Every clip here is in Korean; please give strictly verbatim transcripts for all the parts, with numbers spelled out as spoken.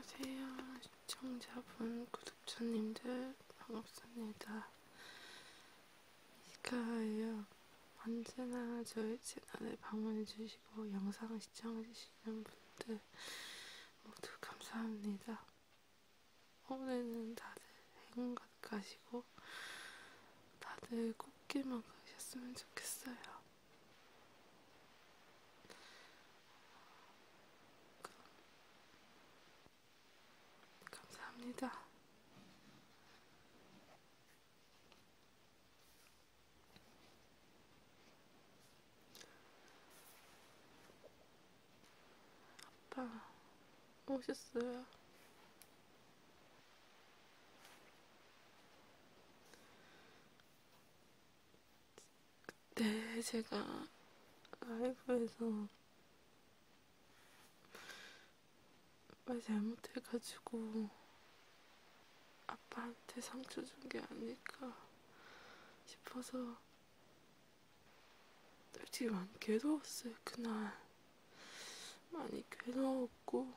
안녕하세요. 시청자분, 구독자님들 반갑습니다. 이카예요. 언제나 저희 채널에 방문해주시고 영상 시청해주시는 분들 모두 감사합니다. 올해는 다들 행운 가득하시고 다들 꽃길만 가셨으면 좋겠어요. 감사합니다. 아빠 오셨어요? 네, 제가 라이브에서 말 잘못해가지고 아빠한테 상처 준 게 아닐까 싶어서 솔직히 많이 괴로웠어요. 그날 많이 괴로웠고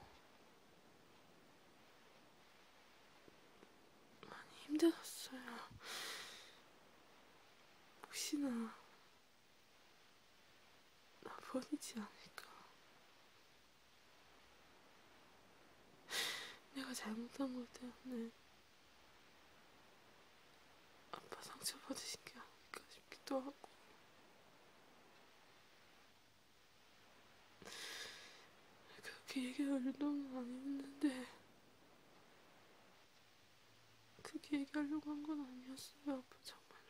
많이 힘들었어요. 혹시나 나 버리지 않을까, 내가 잘못한 것 때문에 아빠 상처 받으신 게 아닐까 싶기도 하고. 그렇게 얘기할 의도는 아니었는데 그렇게 얘기하려고 한 건 아니었어요. 아빠 정말로.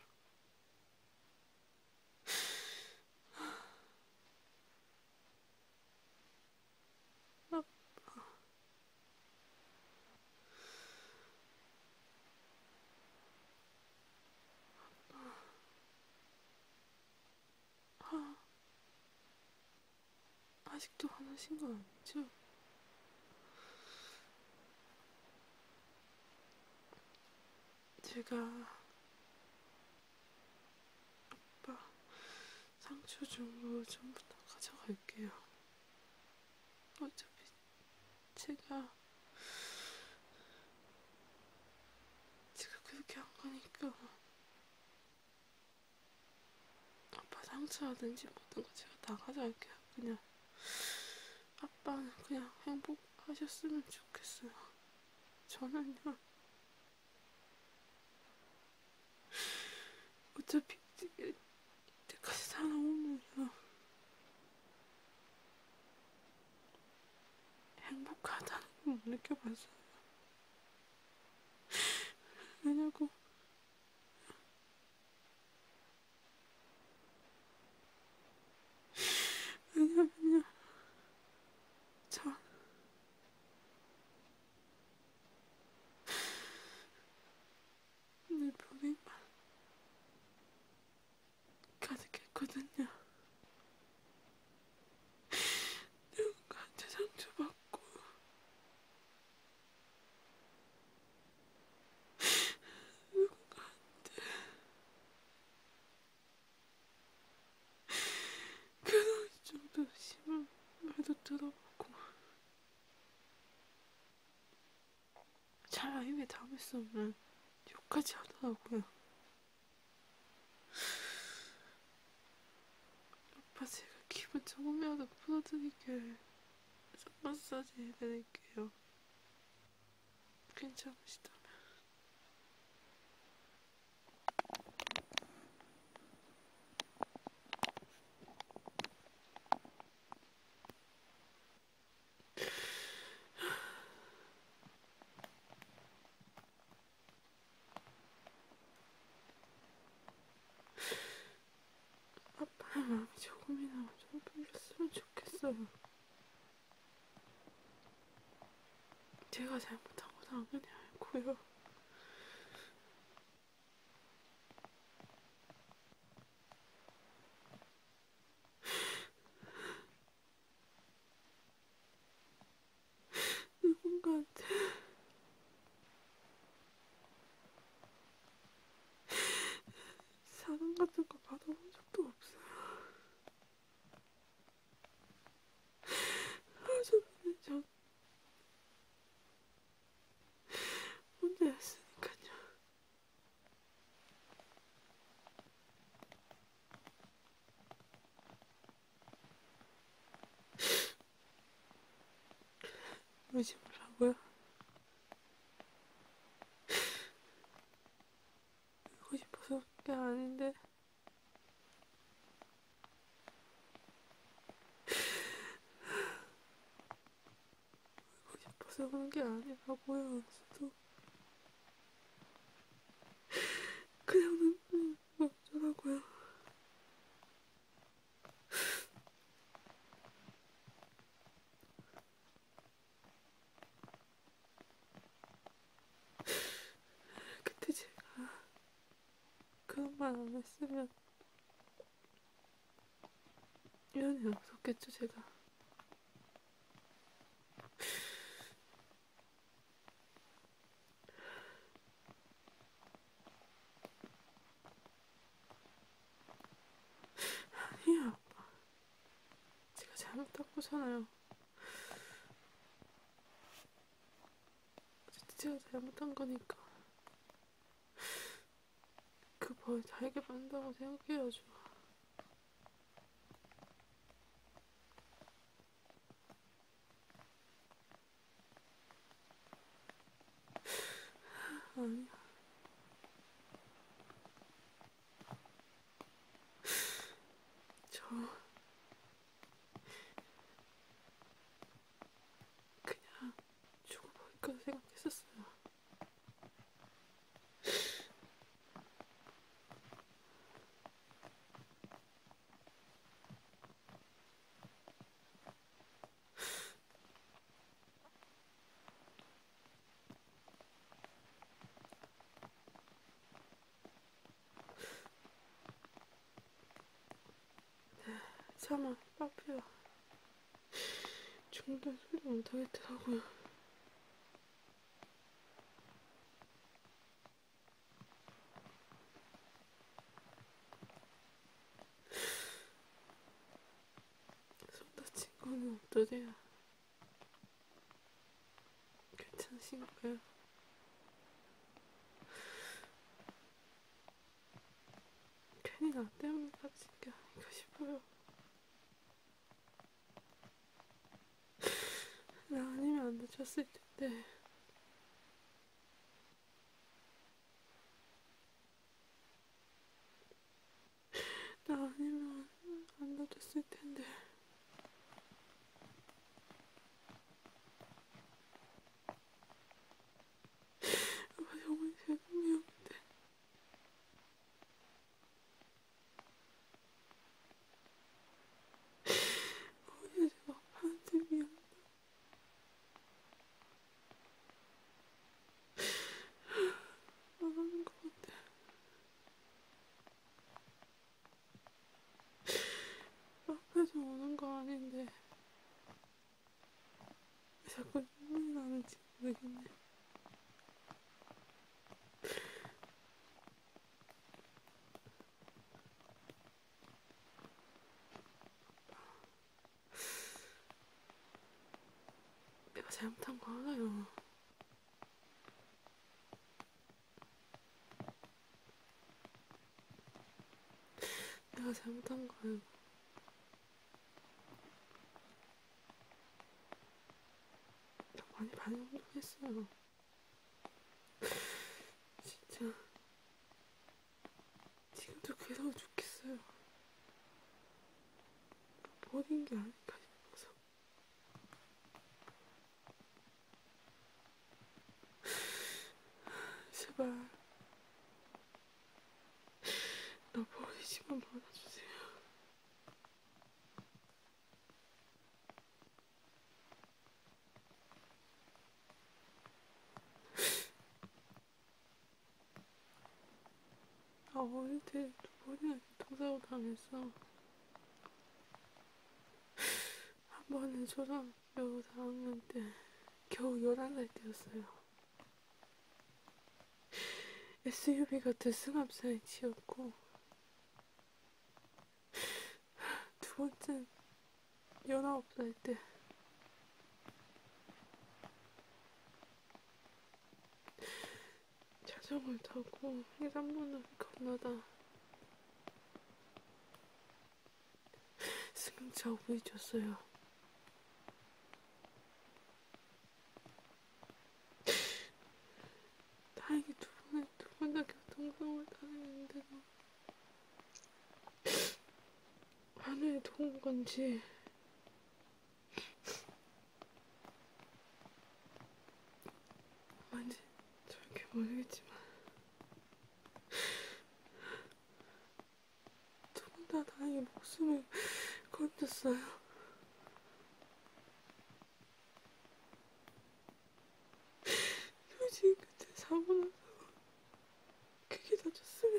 아빠, 아, 아직도 화나신 거 아니죠? 제가 아빠 상처 준 거 전부 다 가져갈게요. 어차피 제가 제가 그렇게 한 거니까 아빠 상처하든지 모든 거 제가 다 가져갈게요. 그냥 아빠는 그냥 행복하셨으면 좋겠어요. 저는요, 어차피 이때까지 살아오면요 행복하다는 걸 못 느껴봤어요. 왜냐고, 왜냐면요, 전 늘 불행만 가득했거든요. 누군가한테 상처받고 누군가한테 그럴 정도로 심한 말도 들어보고 차라리 입에 담을 수 없는 욕까지 하더라고요. 아빠 제가 기분 조금이라도 풀어드리게 손 마사지 해드릴게요. 괜찮으시다면. 아빠의 마음이 조금이나마 좀 풀렸으면 좋겠어요. 제가 잘못한 거 당연히 알고요. 누군가한테 사랑 같은 거 받아본 적도 없어요. 하지만 전 울지 말라고요? 울고 싶어서 우는 게 아닌데. 울고 싶어서 우는 게 아니라고요. 저도 그냥 눈물이 어쩌라고요. 그때 제가 그런 말 안 했으면 이런 일 없었겠죠, 제가. 아니에요. 제가 잘못한 거잖아요. 어쨌든 제가 잘못한 거니까 그 벌 달게 받는다고 생각해야죠. 아니, 저 그냥 죽어버릴까 생각했었어요. 차마 빠삐가 죽는다는 소리도 못하겠더라고요. 손 다친 거는 어떠세요? 괜찮으신가요? 괜히 나 때문에 다친 게 아닌가 싶어요. 나 아니면 안 다쳤을 텐데. 나 아니면 안 다쳤을 텐데. 아, 정말 죄송해요. 근데 어제 제가 아빠한테 미안 안 하는 것 같아. 앞에서 오는 거 아닌데 왜 자꾸 눈물이 나는지 모르겠네. 내가 잘못한 거 알아요. 내가 잘못한 거 알고 나 많이 반성했어요. 진짜 지금도 괴로워 죽겠어요. 버린 게 아닐까 싶어서. 제발 나 버리지만 말아주세요. 나 어릴 때 두 번이나 교통사고 당했어. 한 번은 초등학교 사 학년 때 겨우 열한 살 때였어요. 에스유브이가 대승합 사이즈였고, 두 번째는 열아홉 살 때 자전거를 타고 횡단보도를 건너다 승용차가 부딪혔어요. 좋은 건지 뭔지 정확히 모르겠지만 두 분 다 다행히 목숨을 건졌어요. 솔직히 그때 사고 나서 크게 다쳤으면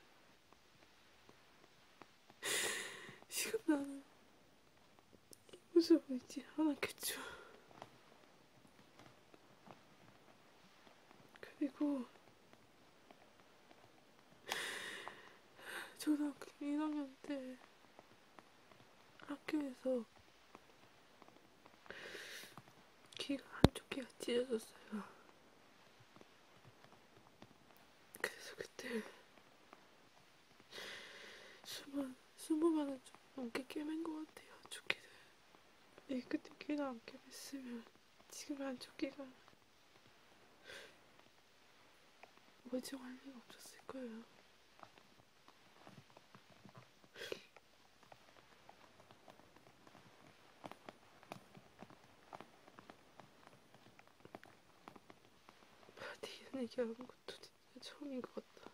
지금 나는 이 모습을 잊지 않았겠죠. 그리고 초등학교 일 학년 때 학교에서 귀가 한쪽 귀가 찢어졌어요. 그래서 그때 수만 스무 번은 좀 넘게 깨맨 것 같아요. 한쪽 귀를. 네, 그때 귀를 안 깨맸으면 지금 한쪽 귀가 멀쩡할 리가 없었을 거예요. 나한테 이런 얘기하는 것도 진짜 처음인 것 같다.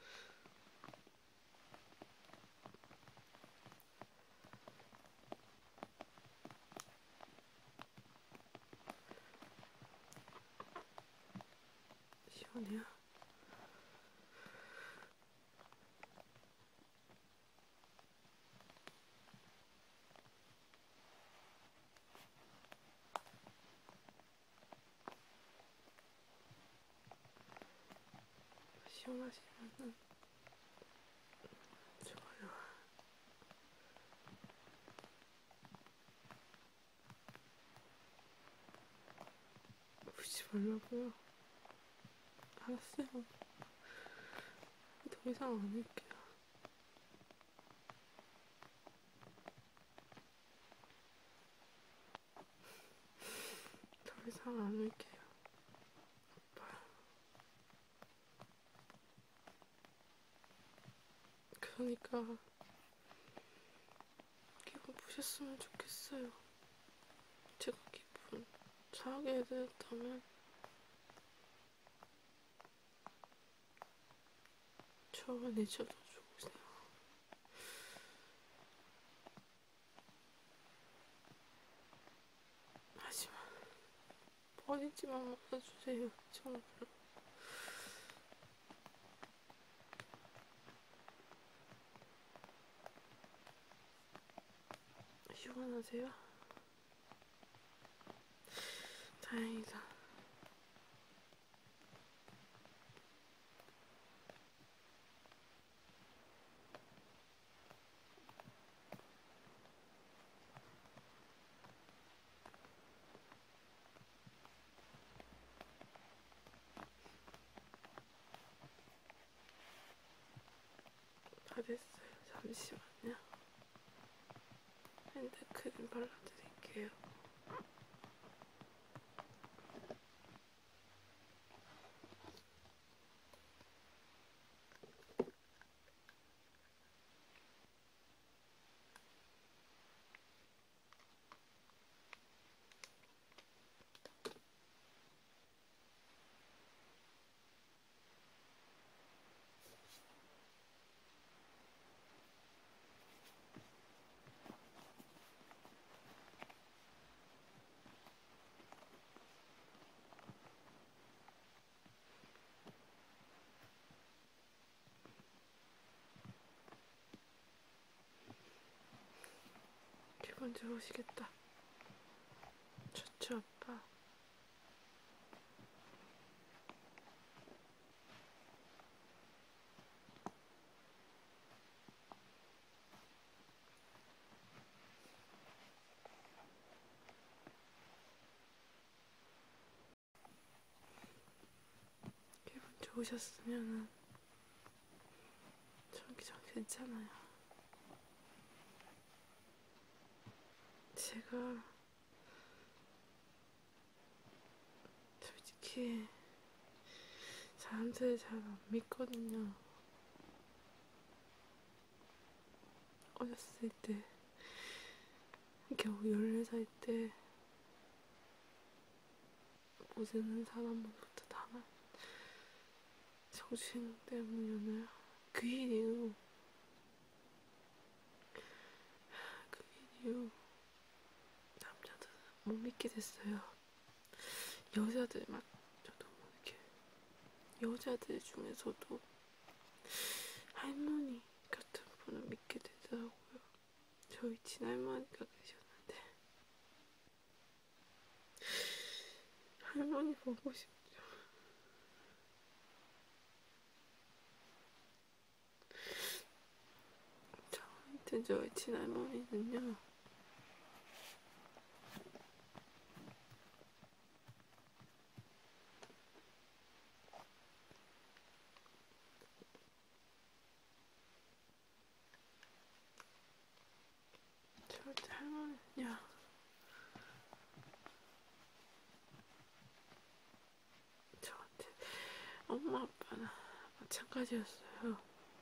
시원해요? 시원하시면은 좋아요. 울지 말라고요. 알았어요. 더 이상 안 할게요. 더 이상 안 할게요. 아빠. 그러니까 기분 푸셨으면 좋겠어요. 제가 기분 상하게 해드렸다면 저와 내쳐도 좋으세요. 하지만 어딘지만 말아주세요. 정말. 시원하세요? 다행이다. 다 됐어요. 잠시만요. 핸드크림 발라드릴게요. 기분 좋으시겠다. 좋죠, 아빠? 기분 좋으셨으면은 저기 저 괜찮아요. 제가 솔직히 사람들을 잘 안 믿거든요. 어렸을 때 겨우 열네 살 때 모르는 사람으로부터 당한 정신 때문이었나요? 그 일 이후, 그 일 이후 남자들은 못 믿게 됐어요. 여자들만, 저도 모르게 여자들 중에서도 할머니 같은 분을 믿게 되더라고요. 저희 친할머니가 계셨는데 할머니 보고 싶죠. 저한테 저희 친할머니는요, 저한테 할머니는요, 저한테 엄마 아빠는 마찬가지였어요.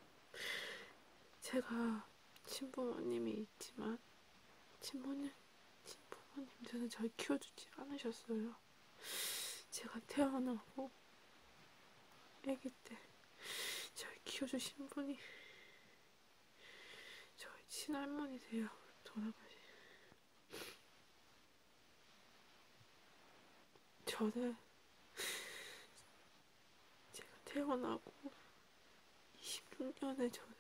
제가 친부모님이 있지만 친부모님, 친부모님들은 저를 키워주지 않으셨어요. 제가 태어나고 아기 때 저를 키워주신 분이 저희 친할머니세요. 돌아가신. 저를 제가 태어나고 이십육 년을 저를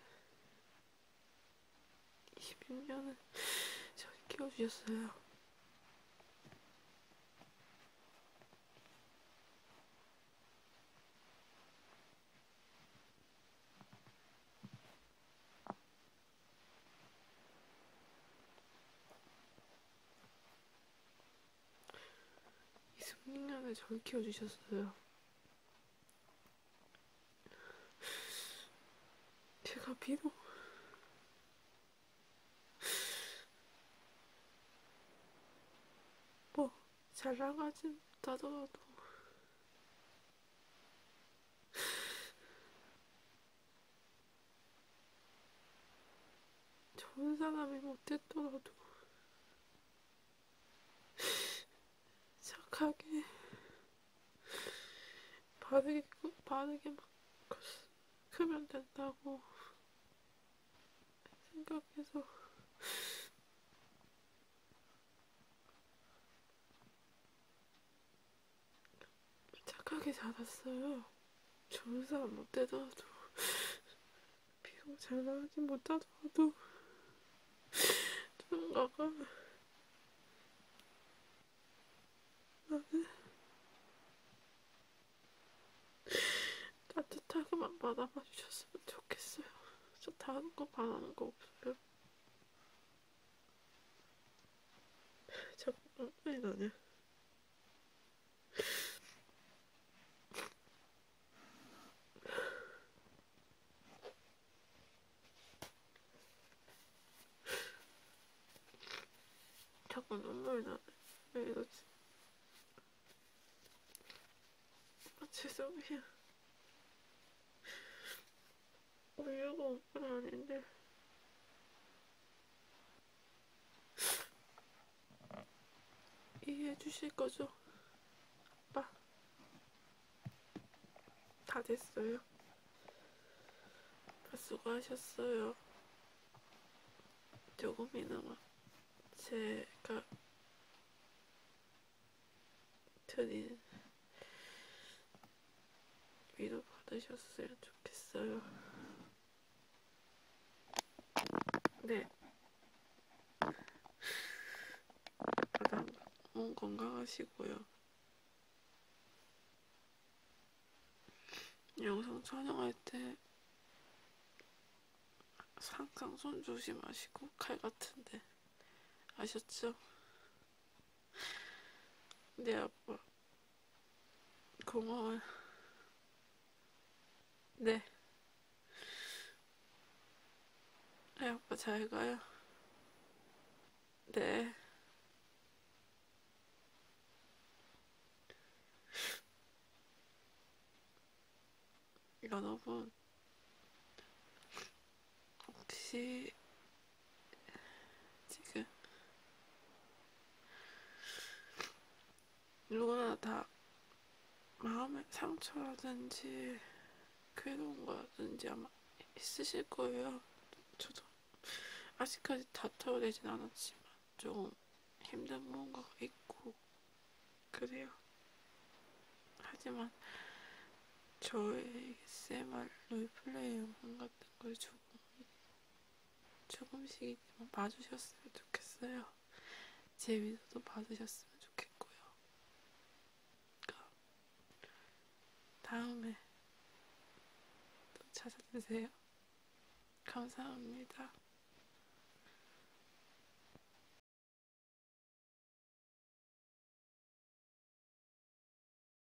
이십육 년을 저를 키워주셨어요. 이십육 년을 저를 키워주셨어요. 제가 비록 뭐 잘 나가진 못하더라도 좋은 사람이 못됐더라도 착하게 바르게 바르게 막 크면 된다고 생각해서 착하게 자랐어요. 좋은 사람 못 되더라도, 비록 잘 나가지 못하더라도 누군가가 나는 따뜻하게만 바라봐 주셨으면 좋겠어요. 저 다른 거 바라는 거 없어요. 자꾸 눈물이 나네. 자꾸 눈물이 나네. 왜 이러지? 아, 죄송해요. 울려고 온 건 아닌데. 이해해 주실 거죠? 아빠. 다 됐어요. 아빠 수고하셨어요. 조금이나마 제가 드린 위로 받으셨으면 좋겠어요. 네. 아빠 너무 건강하시고요. 영상 촬영할 때 항상 손 조심하시고, 칼 같은데 아셨죠? 네 아빠 고마워요. 네. 네 아빠 잘 가요. 네. 여러분, 혹시 지금 누구나 다 마음의 상처라든지 괴로운 거라든지 아마 있으실 거예요. 저도 아직까지 다 털어내진 않았지만 좀 힘든 무언가가 있고 그래요. 하지만 저의 에이에스엠알 롤플레이 영상 같은 걸 조금, 조금씩이지만 봐주셨으면 좋겠어요. 제 위로도 봐주셨으면 좋겠고요. 그러니까 다음에 또 찾아주세요. 감사합니다.